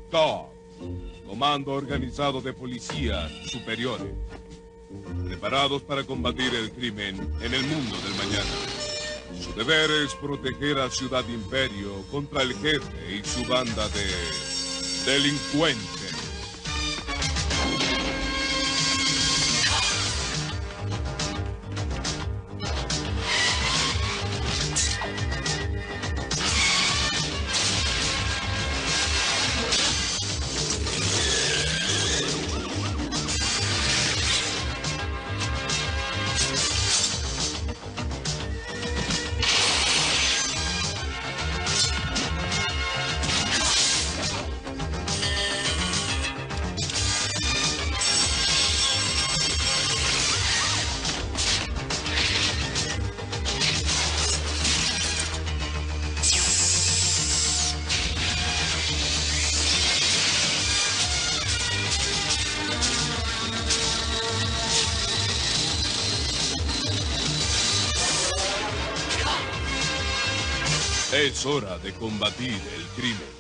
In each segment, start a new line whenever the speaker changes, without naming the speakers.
DOG, Comando Organizado de Policías Superiores, preparados para combatir el crimen en el mundo del mañana. Su deber es proteger a Ciudad Imperio contra el jefe y su banda de delincuentes. Es hora de combatir el crimen.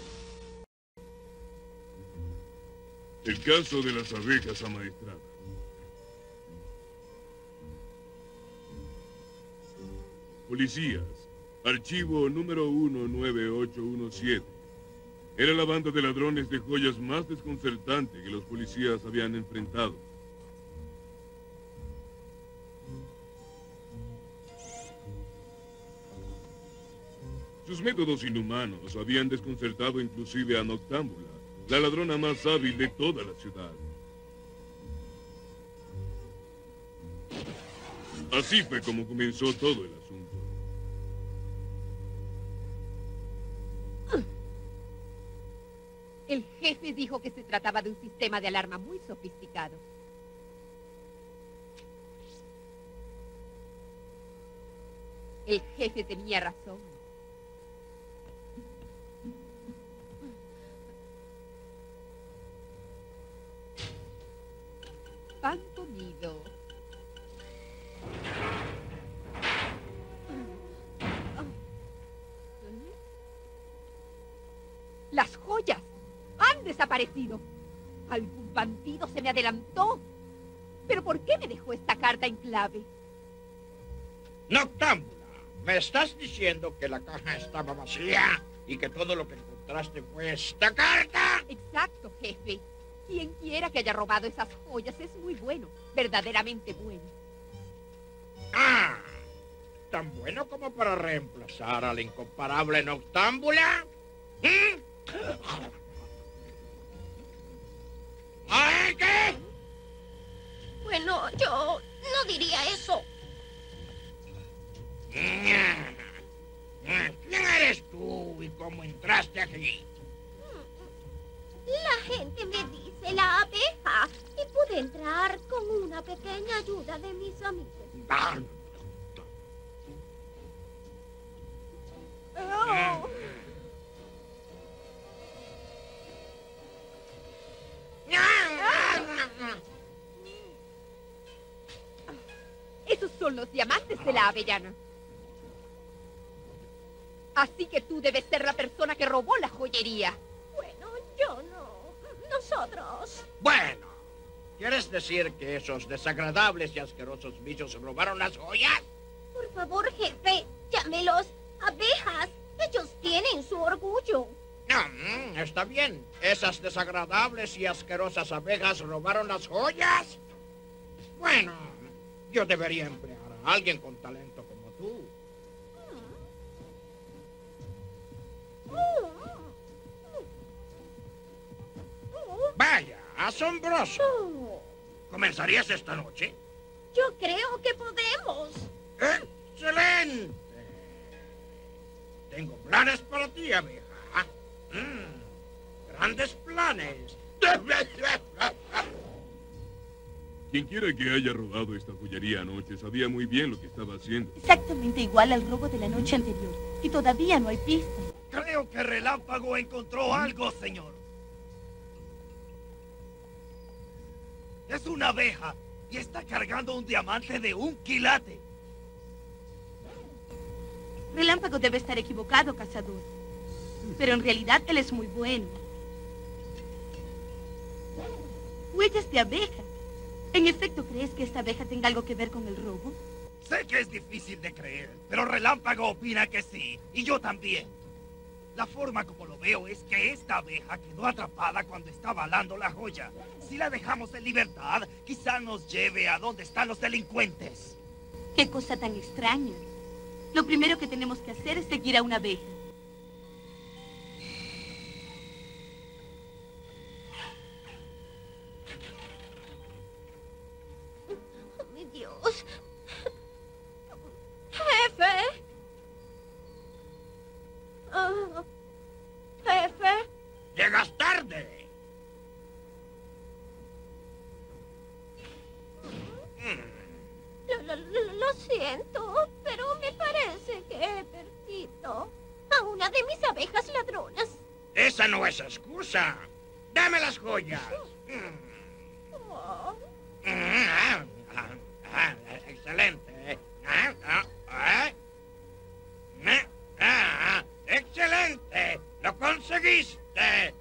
El caso de las abejas amaestradas. Policías, archivo número 19817. Era la banda de ladrones de joyas más desconcertante que los policías habían enfrentado. Sus métodos inhumanos habían desconcertado inclusive a Noctámbula, la ladrona más hábil de toda la ciudad. Así fue como comenzó todo el asunto.
El jefe dijo que se trataba de un sistema de alarma muy sofisticado. El jefe tenía razón. Pan comido. Las joyas han desaparecido. Algún bandido se me adelantó. ¿Pero por qué me dejó esta carta en clave?
Noctámbula, ¿me estás diciendo que la caja estaba vacía y que todo lo que encontraste fue esta carta?
Exacto, jefe. Quien quiera que haya robado esas joyas es muy bueno, verdaderamente bueno.
Ah, ¿tan bueno como para reemplazar a la incomparable Noctámbula? ¿Ay, qué?
Bueno, yo no diría eso.
¿Quién eres tú y cómo entraste aquí?
La gente me dice la abeja y pude entrar con una pequeña ayuda de mis amigos.
Oh. Esos son los diamantes de la avellana. Así que tú debes ser la persona que robó la joyería.
Bueno, yo no. Nosotros.
Bueno, ¿quieres decir que esos desagradables y asquerosos bichos robaron las joyas?
Por favor, jefe, llámelos abejas. Ellos tienen su orgullo.
Está bien. ¿Esas desagradables y asquerosas abejas robaron las joyas? Bueno, yo debería emplear a alguien con talento como tú. Vaya, asombroso. ¿Comenzarías esta noche?
Yo creo que podemos.
¡Excelente! Tengo planes para ti, abeja. Grandes planes.
Quien quiera que haya robado esta joyería anoche sabía muy bien lo que estaba haciendo.
Exactamente igual al robo de la noche anterior. Y todavía no hay pistas.
Creo que Relámpago encontró algo, señor. Es una abeja y está cargando un diamante de 1 quilate.
Relámpago debe estar equivocado, cazador. Pero en realidad él es muy bueno. Huellas de abeja. ¿En efecto crees que esta abeja tenga algo que ver con el robo?
Sé que es difícil de creer, pero Relámpago opina que sí, y yo también. La forma como lo veo es que esta abeja quedó atrapada cuando estaba alando la joya. Si la dejamos en libertad, quizá nos lleve a donde están los delincuentes.
Qué cosa tan extraña. Lo primero que tenemos que hacer es seguir a una abeja.
Oh, mi Dios. Jefe. Ah, jefe.
Llegas tarde.
Lo siento, pero me parece que he perdido a una de mis abejas ladronas.
Esa no es excusa. Dame las joyas.
Oh.
Excelente. Excelente. Lo conseguiste.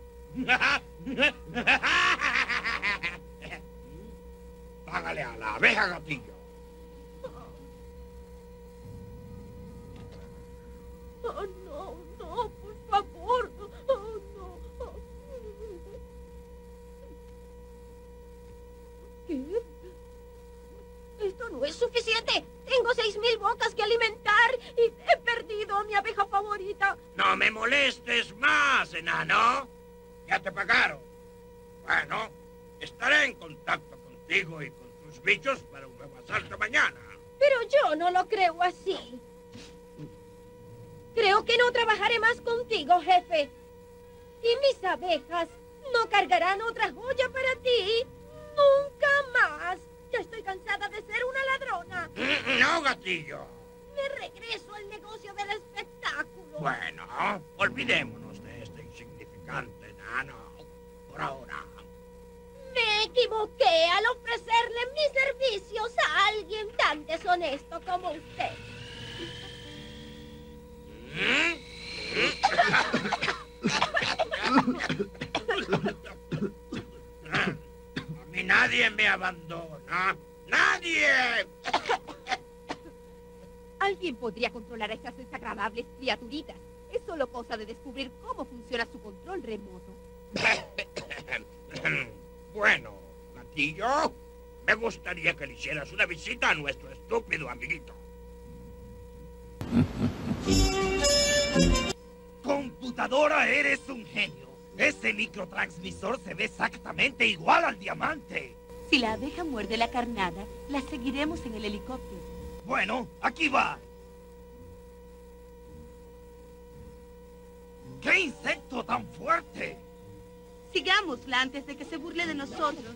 Págale a la abeja gatillo.
Oh, no, no, por favor. Oh, no. ¿Qué? Esto no es suficiente. Tengo 6,000 bocas que alimentar y he perdido a mi abeja favorita.
No me molestes más, enano. Ya te pagaron. Bueno, estaré en contacto contigo y con tus bichos para un nuevo asalto mañana.
Pero yo no lo creo así. Creo que no trabajaré más contigo, jefe. Y mis abejas no cargarán otra joya para ti. Nunca más. Ya estoy cansada de ser una ladrona.
No, gatillo.
Me regreso al negocio del espectáculo.
Bueno, olvidémonos de este insignificante enano. Por ahora.
Me equivoqué al ofrecerle mis servicios a alguien tan deshonesto como usted.
A mí nadie me abandona. ¡Nadie!
Alguien podría controlar a estas desagradables criaturitas. Es solo cosa de descubrir cómo funciona su control remoto.
Bueno, gatillo, me gustaría que le hicieras una visita a nuestro estúpido amiguito.
Computadora, eres un genio. Ese microtransmisor se ve exactamente igual al diamante.
Si la abeja muerde la carnada, la seguiremos en el helicóptero.
Bueno, aquí va. ¡Qué insecto tan fuerte!
Sigámosla antes de que se burle de nosotros.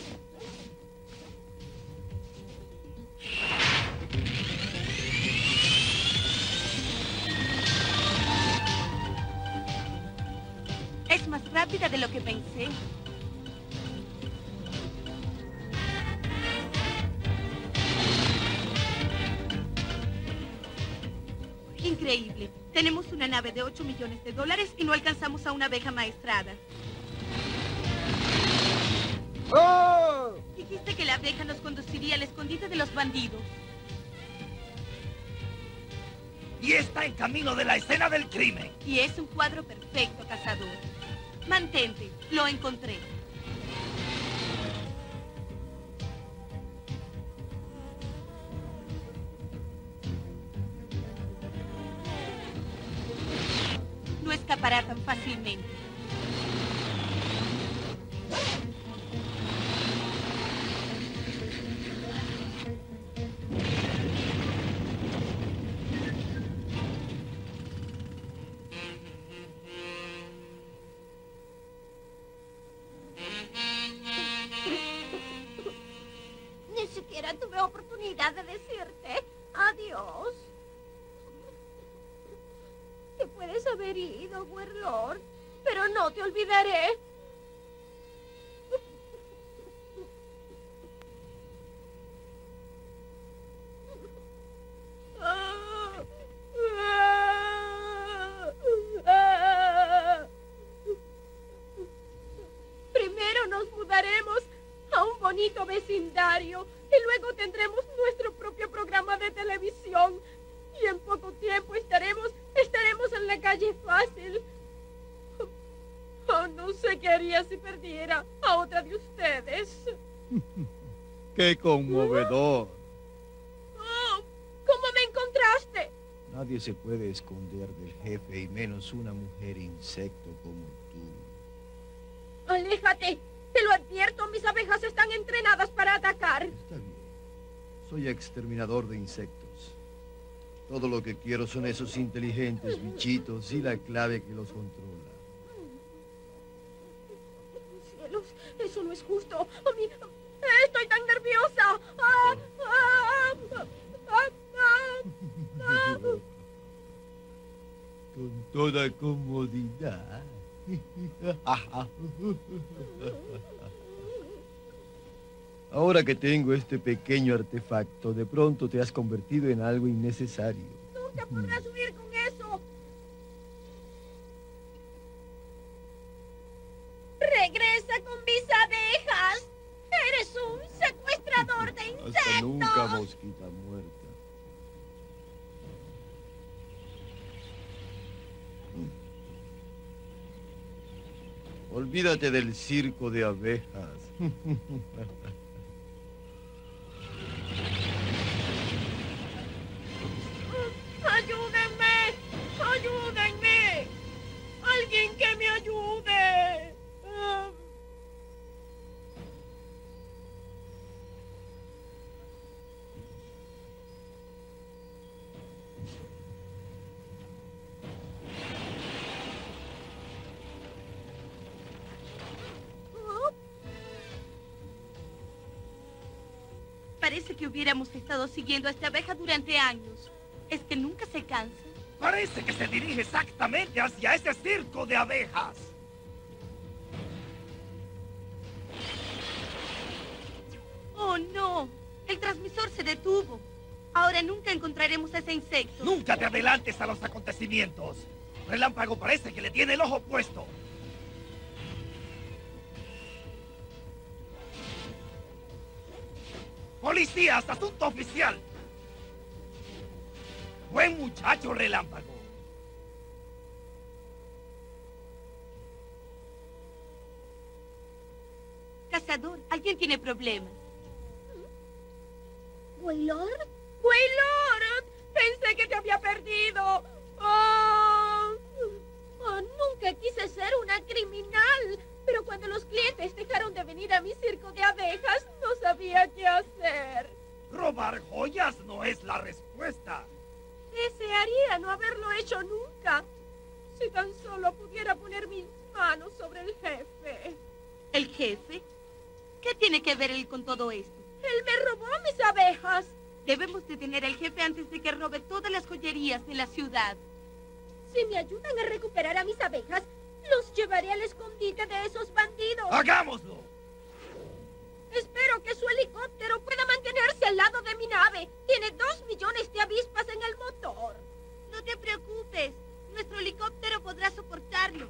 Es más rápida de lo que pensé. Increíble. Tenemos una nave de 8 millones de dólares y no alcanzamos a una abeja maestrada.
¡Oh!
Dijiste que la abeja nos conduciría al escondite de los bandidos.
Y está en camino de la escena del crimen.
Y es un cuadro perfecto, cazador. Mantente, lo encontré. No escapará tan fácilmente.
Ni siquiera tuve oportunidad de decirte adiós. Te puedes haber ido, Warlord, pero no te olvidaré. Primero nos mudaremos diario y luego tendremos nuestro propio programa de televisión. Y en poco tiempo estaremos en la calle Fácil. Oh, no sé qué haría si perdiera a otra de ustedes.
¡Qué conmovedor!
Oh, ¿cómo me encontraste?
Nadie se puede esconder del jefe y menos una mujer insecto como tú.
Aléjate. Te lo advierto, mis abejas están entrenadas para atacar.
Está bien. Soy exterminador de insectos. Todo lo que quiero son esos inteligentes bichitos y la clave que los controla.
Cielos, eso no es justo. A mí, estoy tan nerviosa. Ah, ah, ah, ah, ah.
Con toda comodidad. Ahora que tengo este pequeño artefacto, de pronto te has convertido en algo innecesario.
Nunca podrás huir con eso. Regresa con mis abejas. Eres un secuestrador de insectos.
Hasta nunca, mosquita muerta. Olvídate del circo de abejas.
¡Ayúdenme! ¡Ayúdenme! ¡Alguien que me ayude!
Parece que hubiéramos estado siguiendo a esta abeja durante años. Es que nunca se cansa.
Parece que se dirige exactamente hacia ese circo de abejas.
¡Oh, no! El transmisor se detuvo. Ahora nunca encontraremos a ese insecto.
Nunca te adelantes a los acontecimientos. Relámpago parece que le tiene el ojo puesto. ¡Policías! ¡Asunto oficial! Buen muchacho, Relámpago.
Cazador, alguien tiene problemas.
¿Waylord? ¡Waylord! Pensé que te había perdido. Oh, nunca quise ser una criminal. Pero cuando los clientes dejaron de venir a mi circo de abejas, no sabía qué hacer.
Robar joyas no es la respuesta.
Desearía no haberlo hecho nunca. Si tan solo pudiera poner mis manos sobre el jefe.
¿El jefe? ¿Qué tiene que ver él con todo esto?
Él me robó mis abejas.
Debemos detener al jefe antes de que robe todas las joyerías de la ciudad.
Si me ayudan a recuperar a mis abejas, los llevaré al escondite de esos bandidos.
¡Hagámoslo!
Espero que su helicóptero pueda mantenerse al lado de mi nave. Tiene 2 millones de avispas en el motor.
No te preocupes. Nuestro helicóptero podrá soportarlo.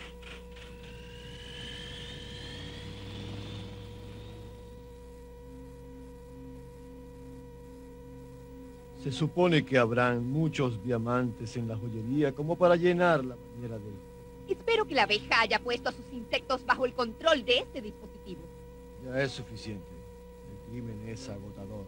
Se supone que habrán muchos diamantes en la joyería como para llenar la bañera del...
Espero que la abeja haya puesto a sus insectos bajo el control de este dispositivo.
Ya es suficiente. El crimen es agotador.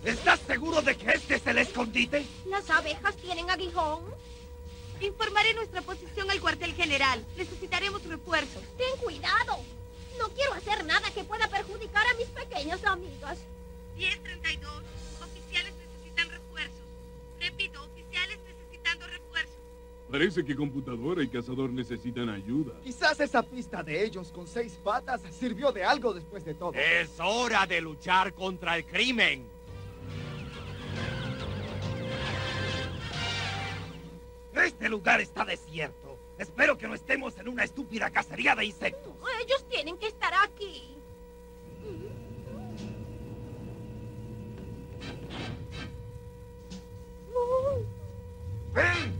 ¿Estás seguro de que este es el escondite?
¿Las abejas tienen aguijón?
Informaré nuestra posición al cuartel general. Necesitaremos refuerzos.
Ten cuidado. No quiero hacer nada que pueda perjudicar a mis pequeñas amigas.
1032. Oficiales necesitan refuerzos. Repito, oficiales necesitando refuerzos.
Parece que computadora y cazador necesitan ayuda.
Quizás esa pista de ellos con 6 patas sirvió de algo después de todo.
Es hora de luchar contra el crimen.
Este lugar está desierto. Espero que no estemos en una estúpida cacería de insectos.
No, ellos tienen que estar aquí.
¡Ven!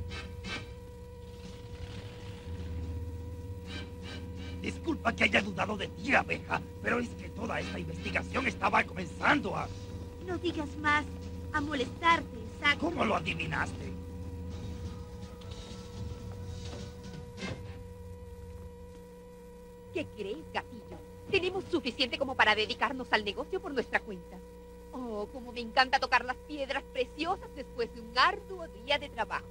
Disculpa que haya dudado de ti, abeja, pero es que toda esta investigación estaba comenzando a...
No digas más. A molestarte, Zack.
¿Cómo lo adivinaste?
¿Qué crees, gatillo? Tenemos suficiente como para dedicarnos al negocio por nuestra cuenta. Oh, como me encanta tocar las piedras preciosas después de un arduo día de trabajo.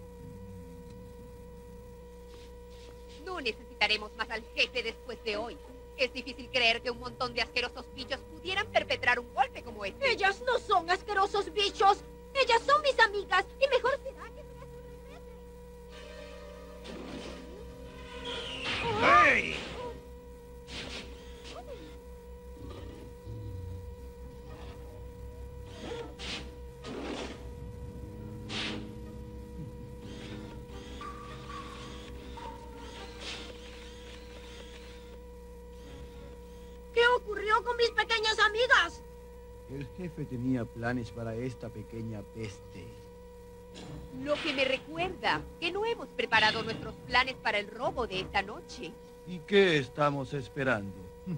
No necesitaremos más al jefe después de hoy. Es difícil creer que un montón de asquerosos bichos pudieran perpetrar un golpe como este.
Ellas no son asquerosos bichos. Ellas son mis amigas y mejor será que se las regrese.
¡Hey!
¿Qué ocurrió con mis pequeñas amigas?
El jefe tenía planes para esta pequeña peste.
Lo que me recuerda que no hemos preparado nuestros planes para el robo de esta noche.
¿Y qué estamos esperando?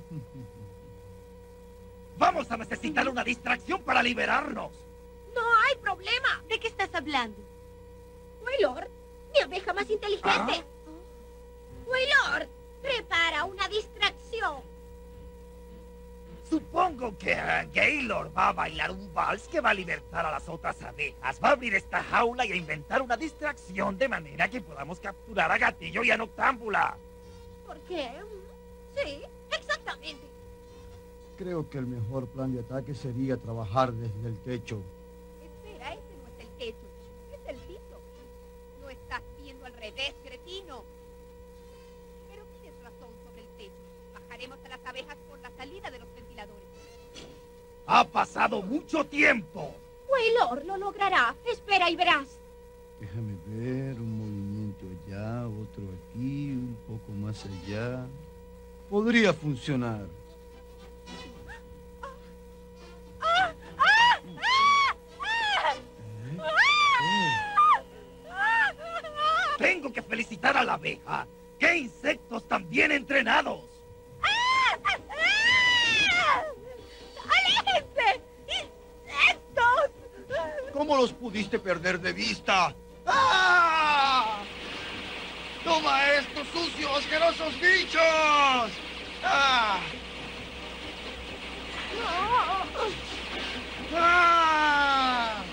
Vamos a necesitar una distracción para liberarnos.
No hay problema.
¿De qué estás hablando?
Waylord, mi abeja más inteligente. Waylord, prepara una distracción.
Supongo que Gaylord va a bailar un vals que va a libertar a las otras abejas. Va a abrir esta jaula y a inventar una distracción de manera que podamos capturar a Gatillo y a Noctámbula.
¿Por qué? Sí, exactamente.
Creo que el mejor plan de ataque sería trabajar desde el techo.
Espera, ese no es el techo, es el piso. No estás viendo al revés, cretino. Pero tienes razón sobre el techo. Bajaremos a las abejas por la salida de los ventiladores.
¡Ha pasado mucho tiempo!
Waylord lo logrará. Espera y verás.
Déjame ver, un movimiento allá, otro aquí, un poco más allá. Podría funcionar.
Tengo que felicitar a la abeja. ¡Qué insectos tan bien entrenados!
¡Aléjense! ¡Insectos!
¿Cómo los pudiste perder de vista? ¡Ah! ¡Toma estos sucios, asquerosos bichos! ¡Ah! ¡Ah!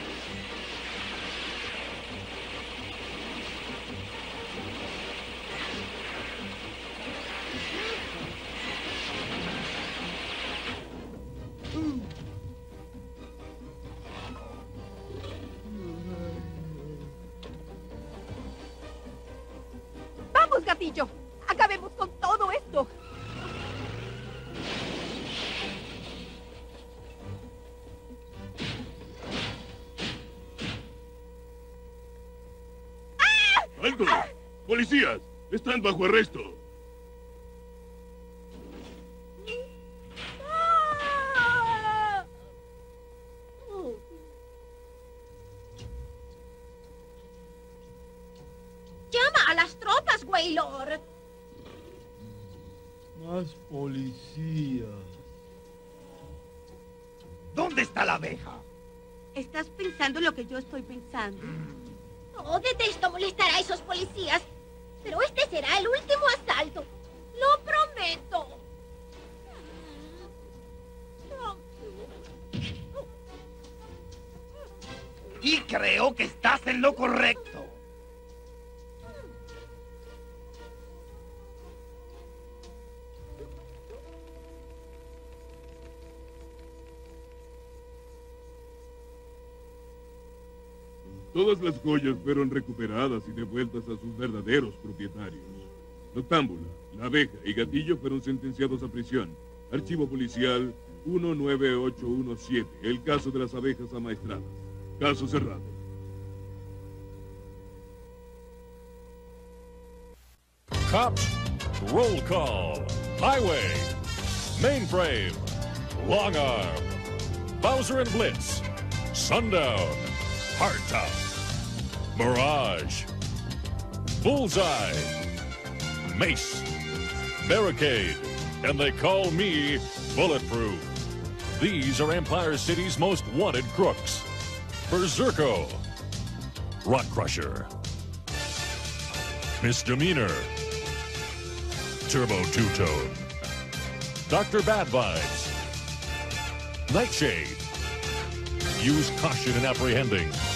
¡Vamos, gatillo! ¡Acabemos con todo esto!
¡Alto! ¡Policías! ¡Están bajo arresto!
Llama a las tropas, Waylord.
Más policías.
¿Dónde está la abeja?
¿Estás pensando lo que yo estoy pensando?
Oh, detesto molestar a esos policías. Pero este será el último asalto. ¡Lo prometo!
Y creo que estás en lo correcto.
Todas las joyas fueron recuperadas y devueltas a sus verdaderos propietarios. Noctámbula, la abeja y Gatillo fueron sentenciados a prisión. Archivo policial 19817, el caso de las abejas amaestradas. Caso cerrado.
Cops, roll call. Highway, Mainframe, Long Arm, Bowser and Blitz, Sundown, Hardtop, Mirage, Bullseye, Mace, Barricade, and they call me Bulletproof. These are Empire City's most wanted crooks. Berserko, Rock Crusher, Misdemeanor, Turbo Two-Tone, Dr. Bad Vibes, Nightshade. Use caution in apprehending.